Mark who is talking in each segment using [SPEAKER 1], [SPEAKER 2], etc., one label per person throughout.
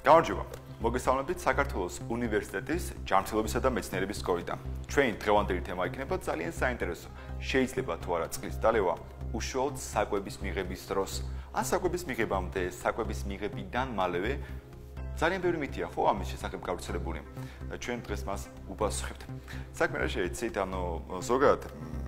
[SPEAKER 1] გამარჯობა. მოგესალმებით საქართველოს უნივერსიტეტის ჯანმრთელობისა და მეცნიერების სკოლიდან. ჩვენი დღევანდელი თემა იქნება ძალიან საინტერესო. შეიძლება თუ არა წყლის დალევა უშუალოდ საკვების მიღების დროს, ან საკვების მიღებამდე, საკვების მიღებიდან მალევე ძალიან ბევრი მითია ხო ამის შესახებ გავრცელებული. ჩვენ დღეს მას უპასუხებთ. საქმე რა შეიძლება იცით, ზოგადად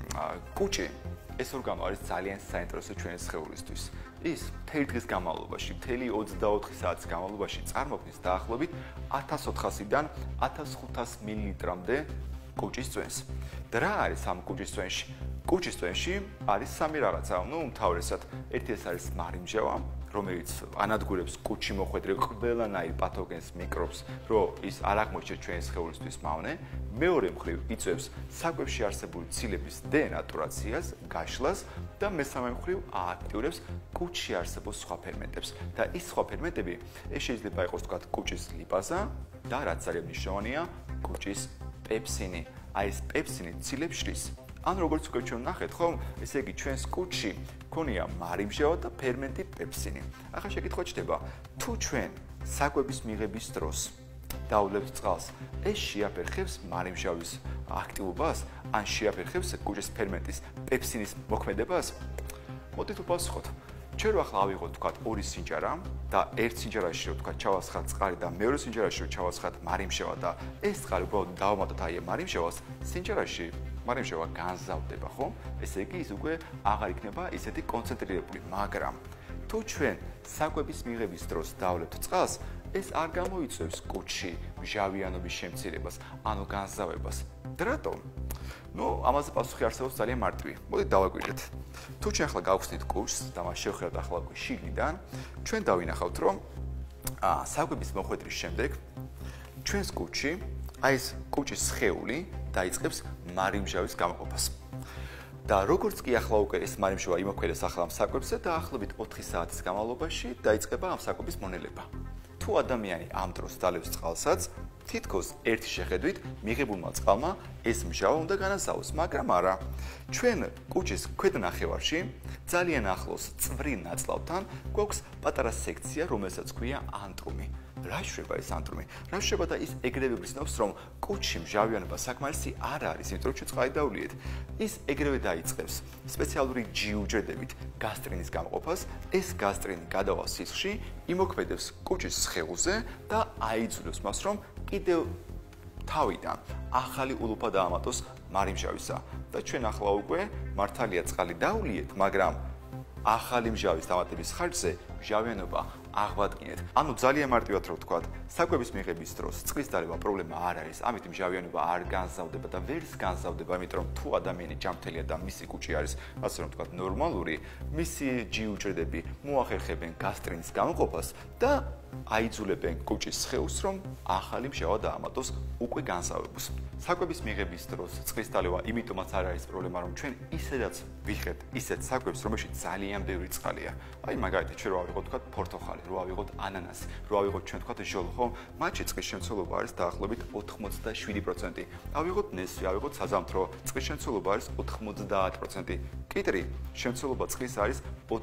[SPEAKER 1] კუჭი ეს ორგანო არის ძალიან საინტერესო ჩვენი სხეულისთვის. ის მთელი დღის განმავლობაში, მთელი 24 საათის განმავლობაში წარმოქმნის დაახლოებით 1400-დან 1500 მილilitrამდე კუჭის წვენს. და რა არის ამ კუჭის წვენში? კუჭის წვენში არის სამი რაღაცა, უმთავრესად ერთი ეს არის მარიმჟავა, რომელიც ანადგურებს კუჭში მოხვედრე ყველანაირ პათოგენს, მიკრობს, რომ ის არ აღმოჩნდეს ჩვენი სხეულისთვის მავნე. მეორე მხრივ იწვევს საკვებში არსებული ცილების დენატურაციას, გაშლას და მესამე მხრივ ააქტიურებს კუჭში არსებულ სხვა ფერმენტებს. და ის სხვა ფერმენტები, ეს შეიძლება იყოს თქვათ კუჭის ლიპაზა და რაც ძალიან მნიშვნელოვანია, კუჭის პეპსინი. აი ეს პეპსინი ცილებს შლის. ან როგორც უკვე ჩვენ ნახეთ, ხო, ესე იგი ჩვენს კუჭში ქონია მარიმჟავა და ფერმენტი პეპსინი. ახლა შეკითხვა ჩდება, თუ ჩვენ საკვების მიღების დროს დავლებთ წყალს, ეს შეაფერხებს მარიმჟავის აქტივობას, ან შეაფერხებს კუჭის ფერმენტის პეპსინის მოქმედებას? მოდით ვპასუხოთ. ჩვენ რო ახლა ავიღოთ თქვათ ორი სინჯარა და ერთ სინჯარაში რო თქვათ ჩავასხათ წყალი და მეორე სინჯარაში რო ჩავასხათ მარიმჟავა და ეს წყალი უბრალოდ დავამატოთ აი მარიმჟავას, სინჯარაში მარიმჟავა განზავდება, ხო? ესე იგი ის უკვე აღარ იქნება ისეთი კონცენტრირებული, მაგრამ თუ ჩვენ საკვების მიღების დროს დავლებთ წყალს, ეს არ გამოიწვევს კუჭში მჟავიანობის შემცირებას, ანუ განზავებას. რატომ? ამაზე პასუხი არსებობს ძალიან მარტივი. მოდით დავაკვირდეთ. თუ ჩვენ ახლა გავხსნით კუჭს და მას შევხედავთ ახლა უკვე შიგნიდან, ჩვენ დავინახავთ, რომ საკვების მოხვედრის შემდეგ ჩვენს კუჭში, აი ეს კუჭის სხეული დაიწყებს მარიმჟავის გამოყოფას. და როგორც კი ახლა უკვე ეს მარიმჟავა იმოქმედებს ახლა ამ საკვებზე, დაახლოებით 4 საათის განმავლობაში დაიწყება ამ საკვების მონელება. თუ ადამიანი ამ დროს დალევს წყალსაც, თითქოს ერთი შეხედვით მიღებულმა წყალმა ეს მჟავა უნდა განაზავოს, მაგრამ არა. ჩვენ კუჭის ქვედნახევარში ძალიან ახლოს წვრილ ნაწლავთან გვაქვს პატარა სექცია, რომელსაც ქვია ანტრუმი. რა შვება ეს ანტრუმი? რა შვება და ის ეგრევე გრძნობს, რომ კუჭში მჟავიანობა საკმარისი არ არის, იმიტომ რომ ჩვენ წყალი დავლიეთ. ის ეგრევე დაიწყებს სპეციალური ჯიუჯრედებით გასტრინის გამოყოფას. ეს გასტრინი გადავალ სისხლში, იმოქმედებს კუჭის სხეულზე და აიძულებს მას, რომ კიდევ თავიდან ახალი ულუფა დაამატოს მარიმჟავისა. და ჩვენ ახლა უკვე მართალია წყალი დავლიეთ, მაგრამ ახალი მჟავის დამატების ხარჯზე მჟავიანობა აღვადგინეთ. ანუ ძალიან მარტივად რო ვთქვათ, საკვების მიღების დროს წყლის დალევა პრობლემა არ არის, ამით მჟავიანობა არ განზავდება და ვერც განზავდება, იმიტომ რომ თუ ადამიანი ჯანმრთელია და მისი კუჭი არის, ასე რომ ვთქვათ, ნორმალური, მისი ჯიუჯრედები მოახერხებენ გასტრინის გამოყოფას და აიძულებენ კუჭის სხეულს, რომ ახალი მჟავა დაამატოს უკვე განზავებას. საკვების მიღების დროს წყლის დალევა იმიტომაც არ არის პრობლემა, რომ ჩვენ ისედაც ვიხებთ ისეთ საკვებს, რომელშიც ძალიან ბევრი წყალია. აი მაგალითად ჩვენ რო ავიღოთ თქვათ პორტოხალი, რო ავიღოთ ანანასი, რო ავიღოთ ჩვენ თქვათ ჟოლო, ხო? მათში წყლის შემცველობა არის დაახლოებით 87%. ავიღოთ ნესვი, ავიღოთ საზამთრო, წყლის შემცველობა არის 90%. კიტრი შემცველობა წყლის არის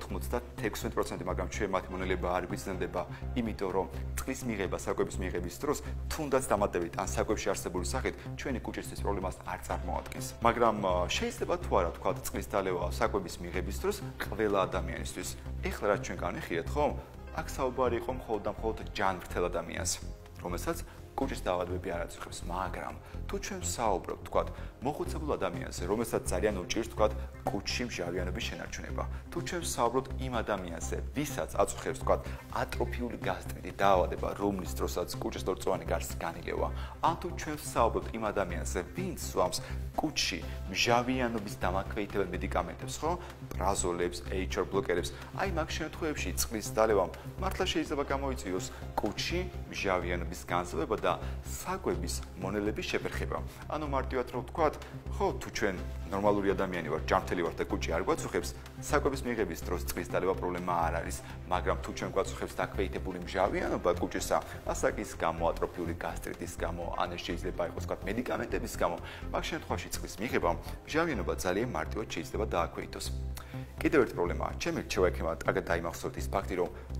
[SPEAKER 1] 96%, მაგრამ ჩვენ მათი მონელება არ გვიზრდება, იმიტომ რომ წყლის მიღება საკვების მიღების დროს თუნდაც დამატებით ან საკვებში არსებული სახით ჩვენი კუჭისთვის პრობლემას არ წარმოადგენს. მაგრამ შეიძლება თუ არა თქვათ წყლის დალევა საკვების მიღების დროს ყველა ადამიანისთვის. ეხლა რაც ჩვენ განვიხილეთ, ხო? აქ საუბარი იყო მხოლოდ და მხოლოდ ჯანმრთელ ადამიანს, რომელსაც კუჭის დაავადებები არ აწუხებს, მაგრამ თუ ჩვენ საუბრობთ, თქვათ, მოხუცებულ ადამიანზე, რომელსაც ძალიან უჭირს, თქვათ, კუჭში მჟავიანობის შენარჩუნება. თუ ჩვენ საუბრობთ იმ ადამიანზე, ვისაც აწუხებს, თქვათ, ატროფიული გასტრიტი დაავადება, რომლის დროსაც კუჭის ლორწოვანი გარსი განილევა, ან თუ ჩვენ საუბრობთ იმ ადამიანზე, ვინც სვამს კუჭში მჟავიანობის დამაქვეითებელ მედიკამენტებს, ხო? პრაზოლებს, HR ბლოკერებს, აი მაგ შემთხვევებში წყლის დალევამ მართლა შეიძლება გამოიწვიოს კუჭში მჟავიანობის განზავება და საკვების მონელების შეფერხება. ანუ მარტივად რო ვთქვათ, ხო, თუ ჩვენ ნორმალური ადამიანი ვართ, ჯანმრთელი ვართ და კუჭი არ გვაწუხებს, საკვების მიღების დროს წყლის დალევა პრობლემა არ არის, მაგრამ თუ ჩვენ გვაწუხებს დაქვეითებული მჟავიანობა კუჭისა, ასაკის გამო, ატროფიული გასტრიტის გამო, ან შეიძლება იყოს თქვათ მედიკამენტების გამო, მაგ შემთხვევაში წყლის მიღებამ მჟავიანობა ძალიან მარტივად შეიძლება დააქვეითოს. კიდევ ერთი პრობლემაა, ჩემი რჩევა იქნება, კარგად დაიმახსოვრეთ ის ფაქტი, რომ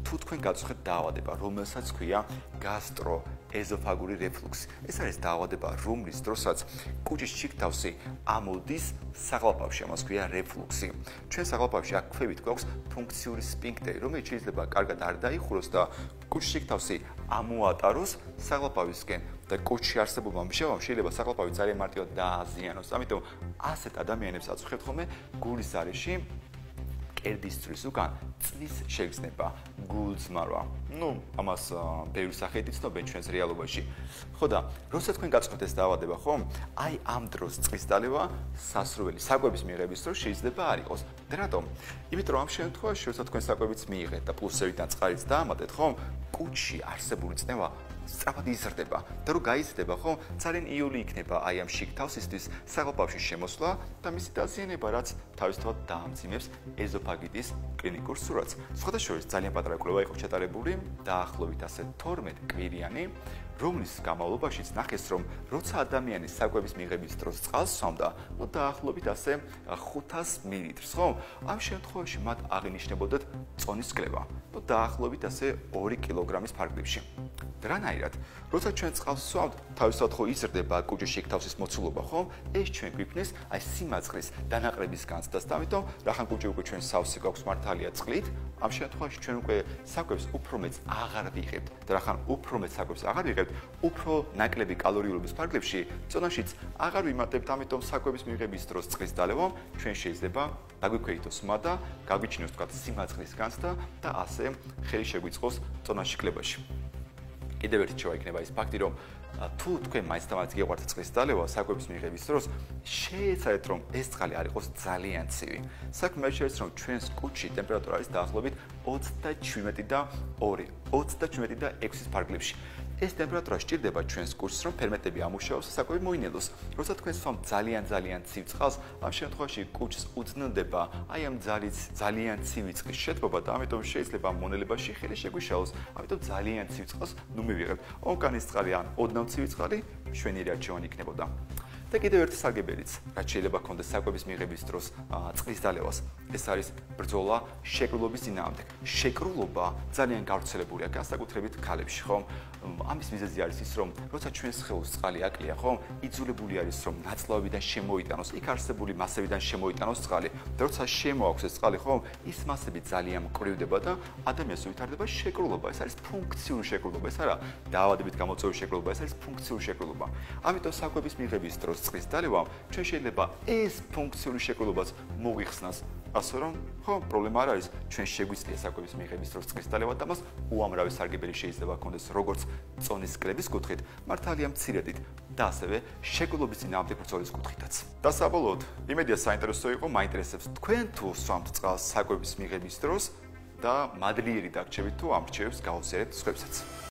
[SPEAKER 1] თუ თქვენ გაწუხეთ დაავადება, რომელსაც ქვია გასტროეზოფაგური რეფლუქსი. ეს არის დაავადება, რომლის დროსაც კუჭის შიგთავსი ამოდის საღალპავში, ამას ქვია რეფლუქსი. ჩვენ საღალპავში აქ ქვევით გვაქვს ფუნქციური სფინქტერი, რომელიც შეიძლება კარგად არ დაიხუროს და კუჭის შიგთავსი ამოატაროს საღალპავისკენ და კუჭში არსებობა მჟავამ შეიძლება საღალპავი ძალიან მარტივად დააზიანოს. ამიტომ ასეთ ადამიანებს აწუხებთ ხოლმე გულის არეში კერდისწვრის უკან წლის შეგრძნება, გულწმარვა. ამას ბევრი სახეით იცნობენ ჩვენს რეალობაში. ხო და როცა თქვენ გაწუხებთ ეს დაავადება, ხო? აი ამ დროს წყლის დალევა სასრუველი საკვების მიღების დროს შეიძლება არ იყოს. და რატომ? იმიტომ რომ ამ შემთხვევაში, როცა თქვენ საკვებიც მიიღეთ და პლუსევიდან წყალიც დაამატეთ, ხო? კუჭში არსებული წნევა სწრაფად იზრდება და რო გაიზრდება, ხო, ძალიან იული იქნება აი ამ შიგთავსისთვის საღალპავში შემოსვლა და მისი დაზიანება, რაც თავისთავად დაამძიმებს ეზოფაგიტის კლინიკურ სურათს. სხვადასხვა ძალიან პატარა კვლევა იყო ჩატარებული, დაახლოებით ასე 12 კვირიანი, რომლის განმავლობაშიც ნახეს, რომ როცა ადამიანი საკვების მიღების დროს წყალს სვამდა, დაახლოებით ასე 500 მილilitrს, ხო? ამ შემთხვევაში მათ აღინიშნებოდათ წონის კლევა, დაახლოებით ასე 2 კილოგრამის ფარგლებში. რანაირად, როცა ჩვენ წყალს ვსვამთ, თავისთავად ხო იზრდება კუჭის შიგთავსის მოცულობა, ხო? ეს ჩვენ გვიქმნის აი სიმაწყლის დანაყრების განცდას და ამიტომ რახან კუჭი უკვე ჩვენ სავსე გვაქვს მართალია წყლით, ამ შემთხვევაში ჩვენ უკვე საკვებს უფრო მეც აღარ ვიღებთ და რახან უფრო მეც საკვებს აღარ ვიღებთ, უფრო ნაკლები კალორიულობის ფარგლებში წონაშიც აღარ ვიმატებთ, ამიტომ საკვების მიღების დროს წყლის დალევამ ჩვენ შეიძლება დაგვიქვეითოს სმა და გაგვიჩინოს თქვა სიმაწყლის განცდა და ასე ხელი შეგვიწყოს წონაში კლებაში. კიდევ ერთი რჩევა იქნება ის ფაქტი, რომ თუ თქვენ მაინც გიყვართ წყლის დალევა საკვების მიღების დროს, შეეცადეთ რომ ეს წყალი არ იყოს ძალიან ცივი. საქმე არის რომ ჩვენს კუჭში ტემპერატურა არის დაახლოებით 37 და 2, 37 და 6-ის ფარგლებში. ეს ტემპერატურა სჭირდება ჩვენს კუჭს, რომ ფერმენტები ამუშავოს და საკვები მოინელოს. როცა თქვენ სვამთ ძალიან ცივ წყალს, ამ შემთხვევაში კუჭს უძნელდება აი ამ ძალიან ცივი წყლის შეთბობა და ამიტომ შეიძლება მონელებაში ხელი შეგვიშალოს. ამიტომ ძალიან ცივ წყალს ნუ მივიღებთ. ონკანის წყალი ან ოდნავ ცივი წყალი ჩვენი არჩევანი იქნებოდა. და კიდევ ერთი საგებელიც, რაც შეიძლება გქონდეს საკვების მიღების დროს წყლის დალევას, ეს არის ბრძოლა შეკრულობის წინააღმდეგ. შეკრულობა ძალიან გავრცელებულია განსაკუთრებით ქალებში, ხო? ამის მიზეზი არის ის, რომ როცა ჩვენს სხეულს წყალი აკლია, ხო? იძულებული არის, რომ ნაწლავებიდან შემოიტანოს, იქ არსებული მასებიდან შემოიტანოს წყალი. და როცა შემოაქვს ეს წყალი, ხო? ის მასები ძალიან მკვრივდება და ადამიანს უვითარდება შეკრულობა. ეს არის ფუნქციური შეკრულობა, ეს არა დაავადებით გამოწვეული შეკრულობა, ეს არის ფუნქციური შეკრულობა. ამიტომ საკვების მიღების დროს წყლის დალევამ ჩვენ შეიძლება ეს ფუნქციური შეკრულობაც მოგვიხსნას. ასე რომ, ხო, პრობლემა არ არის, ჩვენ შეგვიძლია საკვების მიღების დროს წყლის დალევა და მას უამრავი სარგებელი შეიძლება გქონდეს როგორც წონის კლების კუთხით, მართალია მცირედით და ასევე შეკრულობის წინააღმდეგ ბრძოლის კუთხითაც. და საბოლოოდ, იმედია საინტერესო იყო, მაინტერესებს თქვენ თუ სვამთ წყალს საკვების მიღების დროს და მადლიერი დაგრჩებით თუ ამ რჩევებს გაუზიარებთ სხვებსაც.